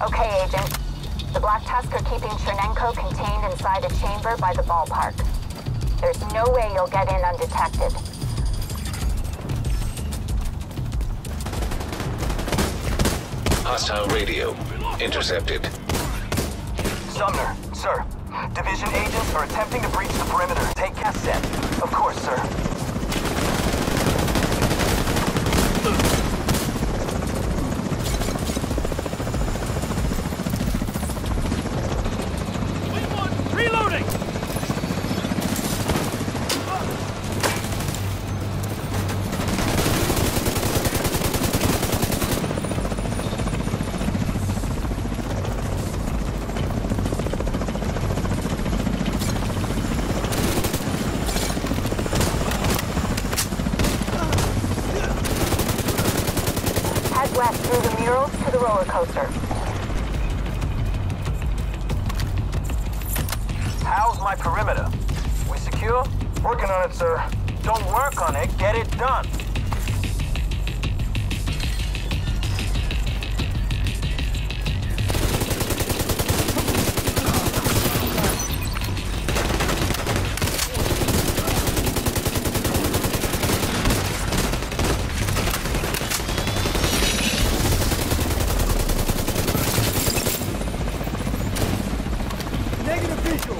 Okay, Agent. The Black Tusk are keeping Tchernenko contained inside a chamber by the ballpark. There's no way you'll get in undetected. Hostile radio intercepted. Sumner, sir. Division agents are attempting to breach the perimeter. Take cassette. Of course, sir. Reloading! Head west through the murals to the roller coaster. How's my perimeter? We secure? Working on it, sir. Don't work on it, get it done. Negative visual!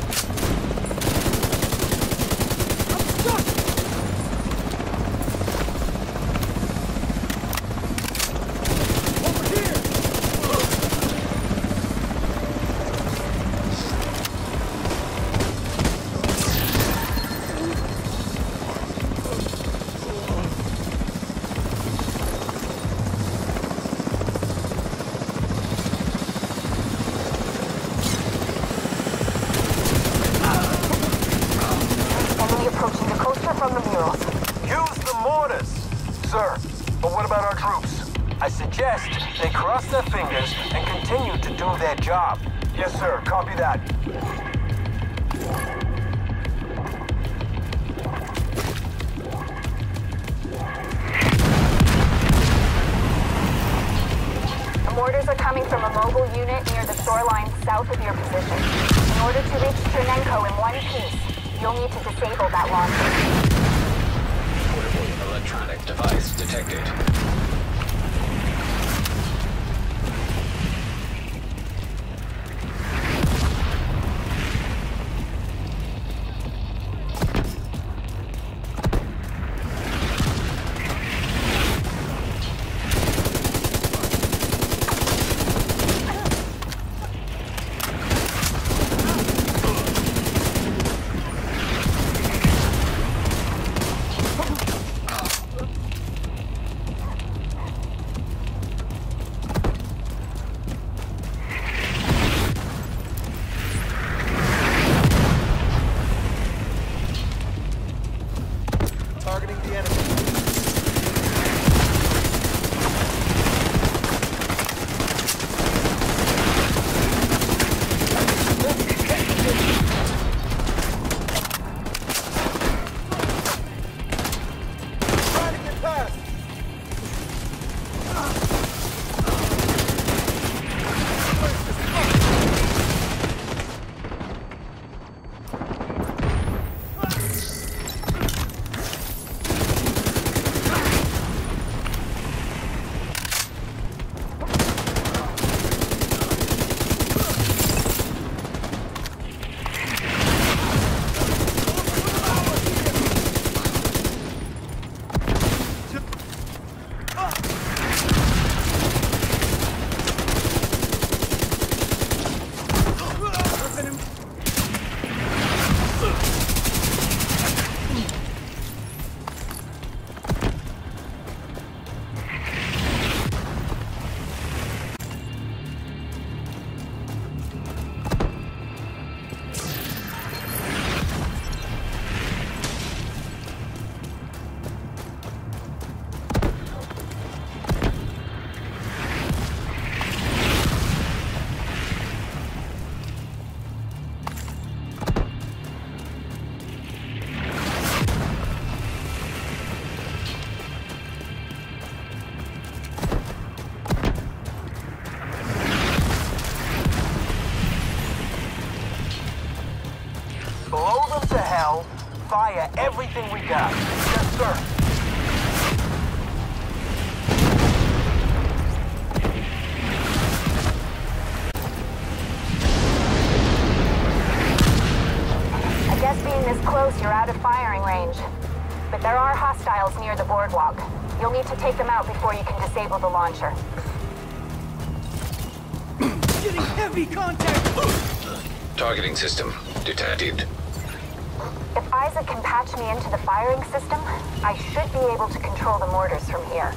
Approaching the coaster from the murals. Use the mortars! Sir, but what about our troops? I suggest they cross their fingers and continue to do their job. Yes, sir. Copy that. The mortars are coming from a mobile unit near the shoreline south of your position. In order to reach Tchernenko in one piece, you'll need to disable that launcher. Portable electronic device detected. fire everything we got. Yes, sir. I guess being this close, you're out of firing range. But there are hostiles near the boardwalk. You'll need to take them out before you can disable the launcher. Getting heavy contact! Targeting system detected. If Isaac can patch me into the firing system, I should be able to control the mortars from here.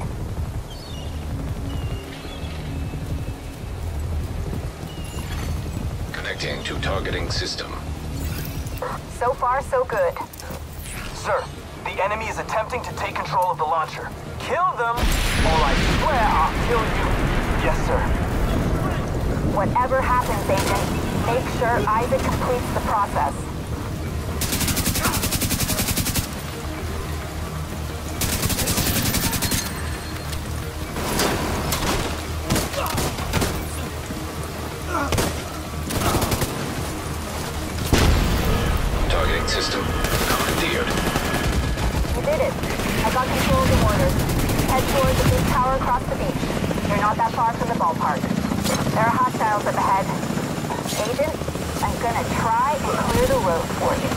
Connecting to targeting system. So far, so good. Sir, the enemy is attempting to take control of the launcher. Kill them, or I swear I'll kill you. Yes, sir. Whatever happens, Agent, make sure Isaac completes the process. Targeting system commandeered. You did it. I got control of the mortars. Head towards the big tower across the beach. You're not that far from the ballpark. There are hostiles up ahead. Agent, I'm gonna try and clear the road for you.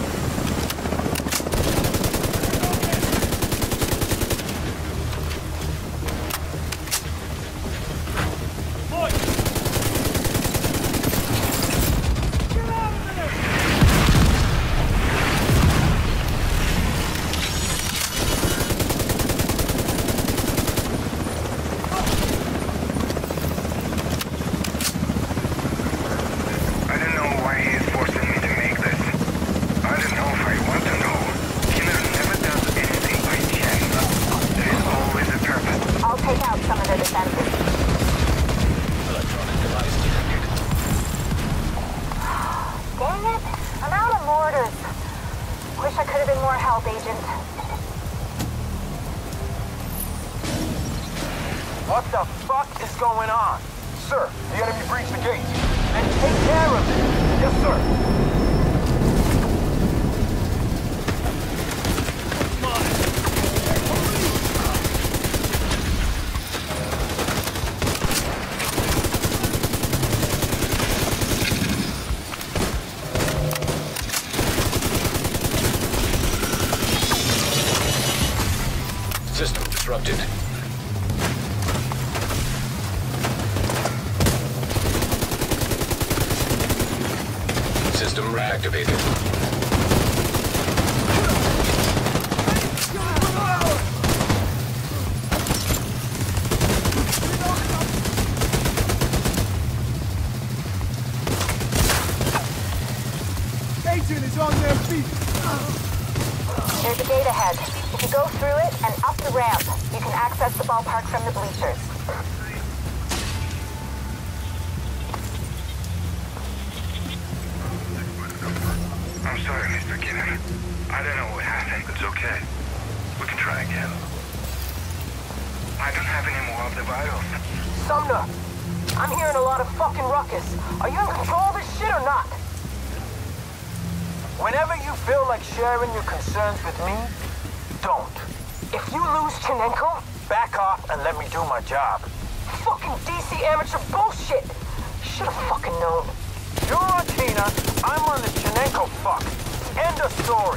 What the fuck is going on? Sir, the enemy breached the gate. Then take care of it. Yes, sir. System disrupted. System reactivated. Agent is on their feet. There's a gate ahead. If you go through it and up the ramp, you can access the ballpark from the bleachers. I'm sorry, Mr. Keenan. I don't know what happened. It's okay. We can try again. I don't have any more of the vitals. Sumner, I'm hearing a lot of fucking ruckus. Are you in control of this shit or not? Whenever you feel like sharing your concerns with me, don't. If you lose Tchernenko, back off and let me do my job. Fucking DC amateur bullshit! Should've fucking known. You're on Tina, I'm on the Tchernenko fuck. End of story.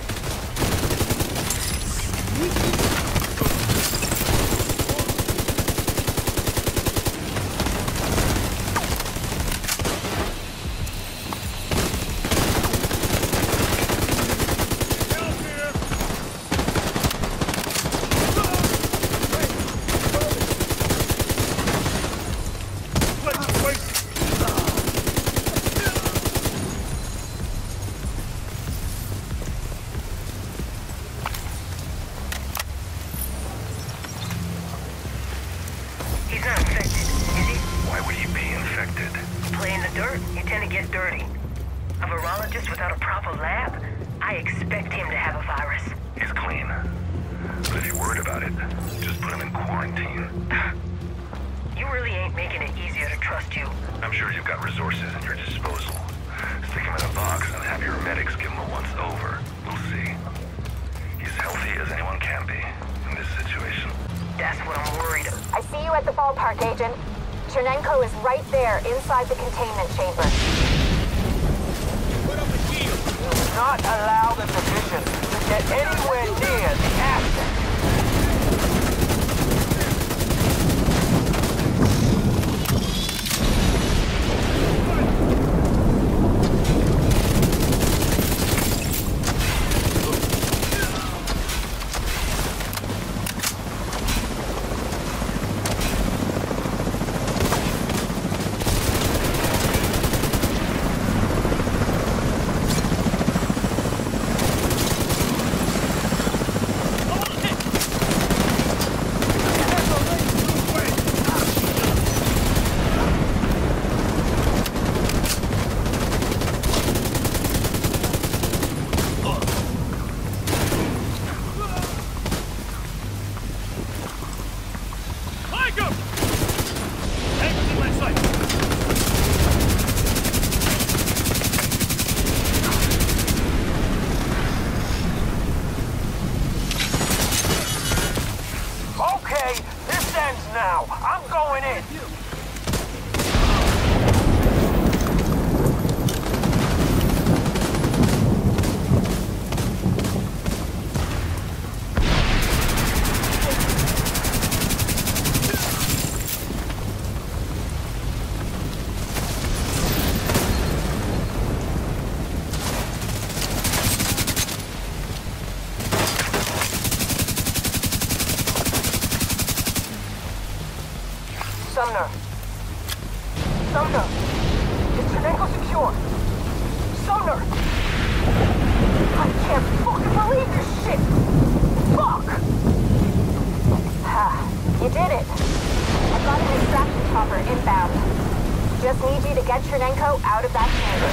He's not infected, is he? Why would he be infected? Play in the dirt, you tend to get dirty. A virologist without a proper lab? I expect him to have a virus. He's clean. But if you're worried about it, just put him in quarantine. You really ain't making it easier to trust you. I'm sure you've got resources at your disposal. Stick him in a box and have your medics give him a once-over. We'll see. can be in this situation. That's what I'm worried about. I see you at the ballpark, Agent. Tchernenko is right there, inside the containment chamber. Do not allow the division to get anywhere near the asset. Sumner! Is Tchernenko secure? Sumner! I can't fucking believe this shit! Fuck! You did it. I got an extraction chopper inbound. Just need you to get Tchernenko out of that chamber.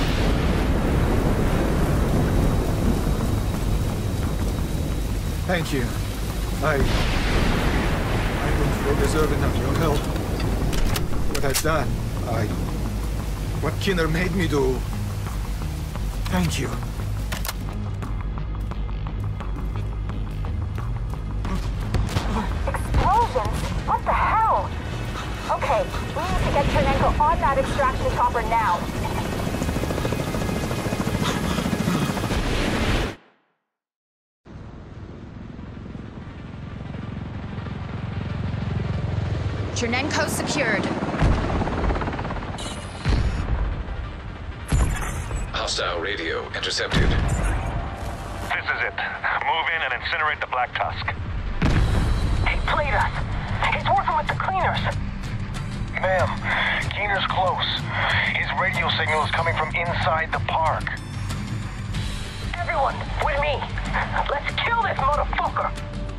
Thank you. I don't feel deserving of your help. What I've done, what Kinner made me do. Thank you. Explosions? What the hell? Okay, we need to get Tchernenko on that extraction chopper now. Tchernenko secured. Hostile radio intercepted. This is it. Move in and incinerate the Black Tusk. He played us. He's working with the cleaners. Ma'am, Keener's close. His radio signal is coming from inside the park. Everyone, with me. Let's kill this motherfucker.